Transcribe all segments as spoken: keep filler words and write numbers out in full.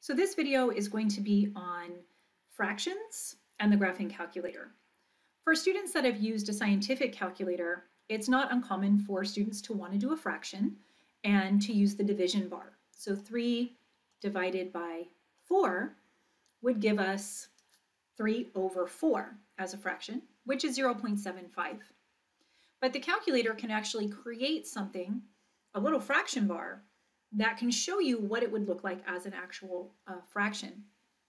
So this video is going to be on fractions and the graphing calculator. For students that have used a scientific calculator, it's not uncommon for students to want to do a fraction and to use the division bar. So three divided by four would give us three over four as a fraction, which is zero point seven five. But the calculator can actually create something, a little fraction bar, that can show you what it would look like as an actual uh, fraction.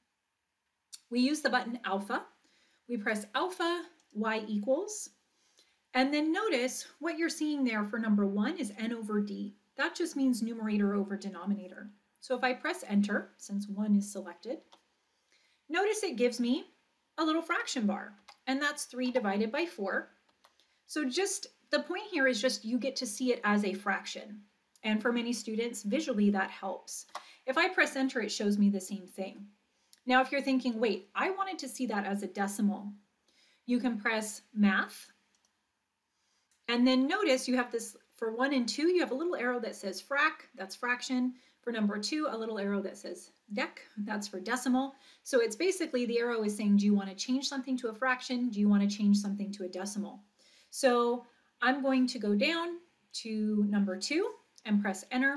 We use the button alpha. We press alpha, y equals, and then notice what you're seeing there for number one is n over d. That just means numerator over denominator. So if I press enter, since one is selected, notice it gives me a little fraction bar, and that's three divided by four. So just the point here is just you get to see it as a fraction. And for many students, visually that helps. If I press enter, it shows me the same thing. Now, if you're thinking, wait, I wanted to see that as a decimal, you can press math. And then notice you have this, for one and two, you have a little arrow that says frac, that's fraction. For number two, a little arrow that says dec, that's for decimal. So it's basically the arrow is saying, do you want to change something to a fraction? Do you want to change something to a decimal? So I'm going to go down to number two and press enter.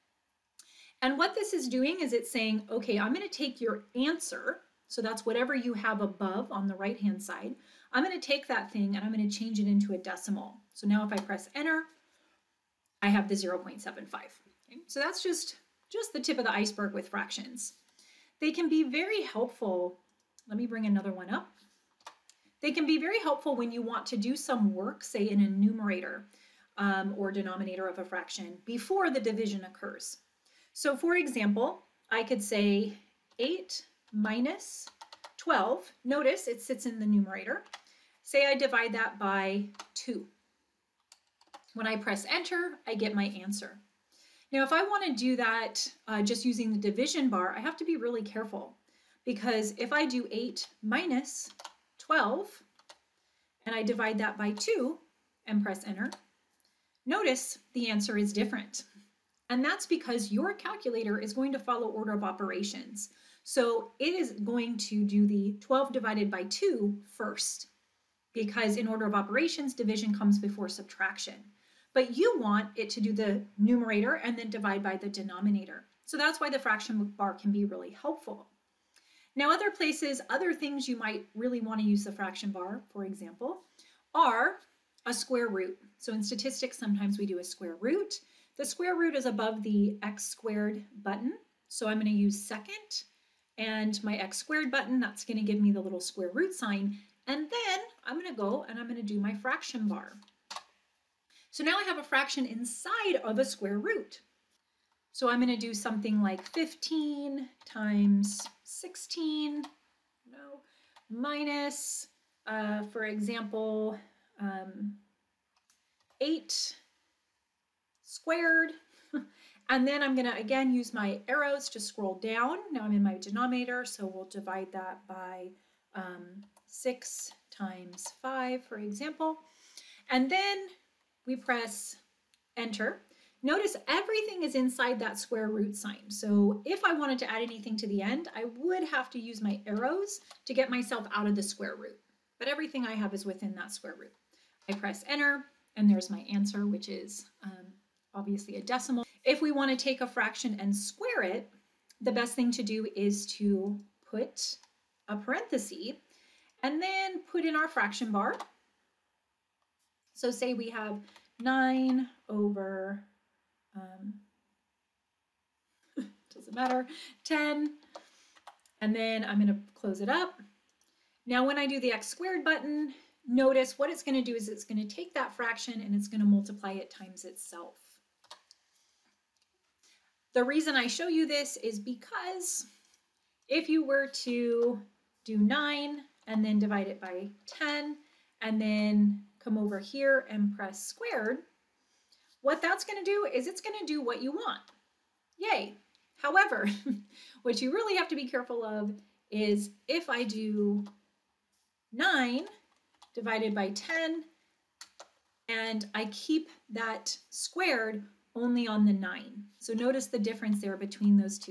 And what this is doing is it's saying, okay, I'm going to take your answer, so that's whatever you have above on the right hand side. I'm going to take that thing and I'm going to change it into a decimal. So now if I press enter, I have the zero point seven five. Okay? So that's just, just the tip of the iceberg with fractions. They can be very helpful. Let me bring another one up. They can be very helpful when you want to do some work, say in a numerator um, or denominator of a fraction before the division occurs. So for example, I could say eight minus twelve. Notice it sits in the numerator. Say I divide that by two. When I press enter, I get my answer. Now, if I want to do that uh, just using the division bar, I have to be really careful, because if I do eight minus twelve and I divide that by two and press enter, notice the answer is different. And that's because your calculator is going to follow order of operations. So it is going to do the twelve divided by two first, because in order of operations, division comes before subtraction. But you want it to do the numerator and then divide by the denominator. So that's why the fraction bar can be really helpful. Now, other places, other things you might really want to use the fraction bar, for example, are a square root. So in statistics, sometimes we do a square root. The square root is above the x squared button. So I'm going to use second and my x squared button. That's going to give me the little square root sign. And then I'm going to go and I'm going to do my fraction bar. So now I have a fraction inside of a square root. So I'm going to do something like fifteen times sixteen, no, minus, uh, for example, um, eight squared. And then I'm going to, again, use my arrows to scroll down. Now I'm in my denominator, so we'll divide that by um, six times five, for example. And then we press enter. Notice everything is inside that square root sign. So if I wanted to add anything to the end, I would have to use my arrows to get myself out of the square root. But everything I have is within that square root. I press enter, and there's my answer, which is um, obviously a decimal. If we want to take a fraction and square it, the best thing to do is to put a parenthesis and then put in our fraction bar. So say we have nine over, um, doesn't matter, ten, and then I'm going to close it up. Now when I do the x squared button, notice what it's going to do is it's going to take that fraction and it's going to multiply it times itself. The reason I show you this is because if you were to do nine and then divide it by ten and then come over here and press squared, what that's going to do is it's going to do what you want. Yay! However, what you really have to be careful of is if I do nine divided by ten and I keep that squared only on the nine. So notice the difference there between those two.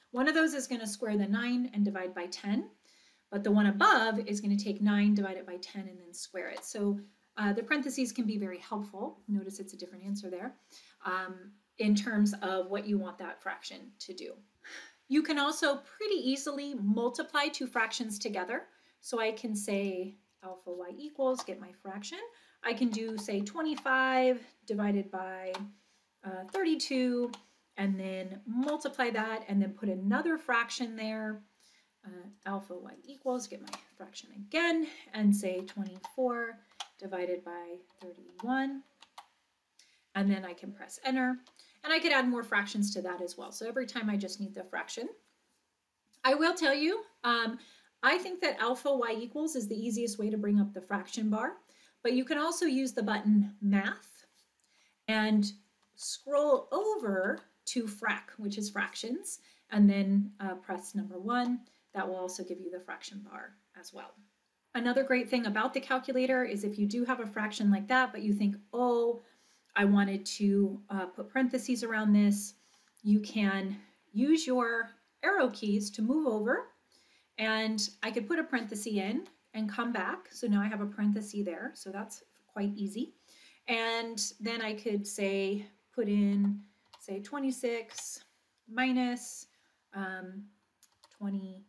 One of those is going to square the nine and divide by ten, but the one above is going to take nine, divide it by ten, and then square it. So uh, the parentheses can be very helpful. Notice it's a different answer there um, in terms of what you want that fraction to do. You can also pretty easily multiply two fractions together. So I can say alpha y equals, get my fraction. I can do, say, twenty-five divided by uh, thirty-two, and then multiply that, and then put another fraction there. Uh, alpha y equals, get my fraction again, and say twenty-four divided by thirty-one. And then I can press enter. And I could add more fractions to that as well. So every time I just need the fraction. I will tell you, um, I think that alpha y equals is the easiest way to bring up the fraction bar. But you can also use the button Math and scroll over to frac, which is fractions, and then uh, press number one. That will also give you the fraction bar as well. Another great thing about the calculator is if you do have a fraction like that, but you think, oh, I wanted to uh, put parentheses around this, you can use your arrow keys to move over, and I could put a parenthesis in and come back. So now I have a parenthesis there, so that's quite easy. And then I could say, put in, say, twenty-six minus um, twenty,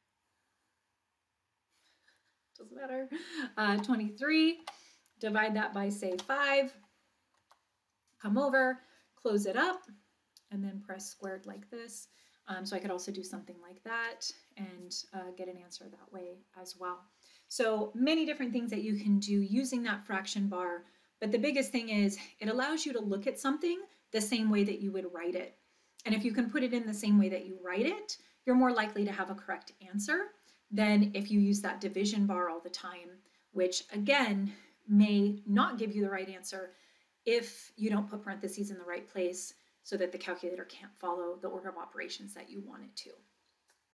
doesn't matter, uh, twenty-three, divide that by, say, five, come over, close it up, and then press squared like this. Um, so I could also do something like that and uh, get an answer that way as well. So many different things that you can do using that fraction bar, but the biggest thing is it allows you to look at something the same way that you would write it. And if you can put it in the same way that you write it, you're more likely to have a correct answer than if you use that division bar all the time, which again may not give you the right answer if you don't put parentheses in the right place so that the calculator can't follow the order of operations that you want it to.